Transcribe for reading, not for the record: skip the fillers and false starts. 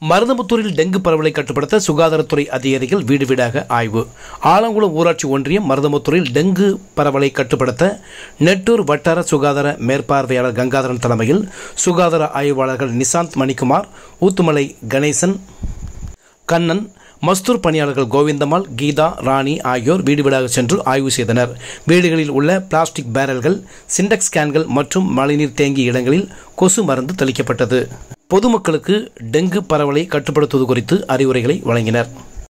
மருதமுத்தூரில் dengue பரவலை கட்டுப்படுத்த சுகாதாரத்துறை அதிகாரிகள் வீடு வீடாக ஆய்வு. ஆலங்குளம் ஊராட்சி ஒன்றியம் மருதமுத்தூரில் டெங்கு பரவலை கட்டுப்படுத்த நெட்டூர் வட்டார சுகாதார மேற்பார்வையாளர் கங்காதரன் தலைமையில் சுகாதார ஆய்வாளர்கள் நிசாந்த் மணிக்குமார், ஊத்துமலை கணேசன், கண்ணன், மஸ்தூர் பணியாளர்கள் கோவிந்தம்மாள், கீதா, ராணி ஆகியோர் வீடு வீடாக சென்று ஆய்வு செய்தனர். வீடுகளில் உள்ள பிளாஸ்டிக் பேரல்கள், சிண்டெக்ஸ் கேன்கள் மற்றும் மழைநீர் தேங்கிய இடங்களில் கொசு மருந்து தெளிக்கப்பட்டது. பொதுமக்களுக்கு டெங்கு பரவலை கட்டுப்படுத்துவது குறித்து அறிவுரைகளை வழங்கினர்.